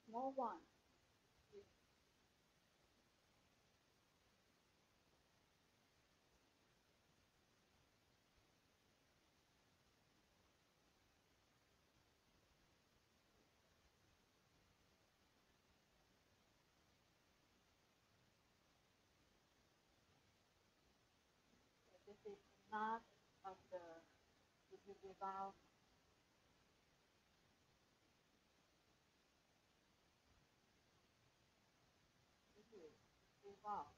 small one. This is not of the delivery valve. This is the valve.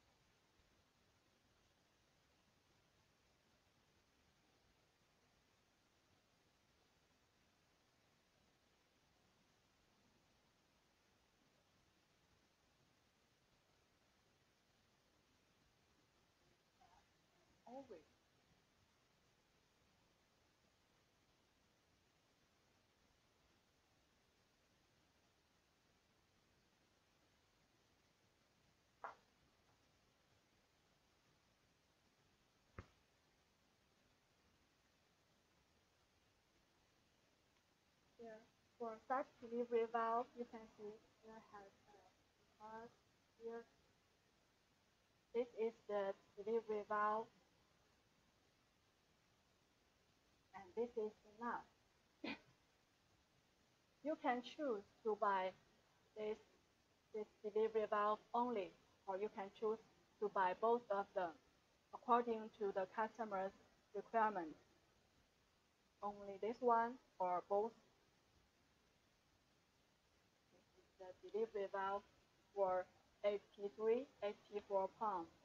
Always. Here, for such delivery valve, you can see here has a mark here. This is the delivery valve, and this is enough. You can choose to buy this, this delivery valve only, or you can choose to buy both of them according to the customer's requirement. Only this one or both. This is the delivery valve for HP3 HP4 pump.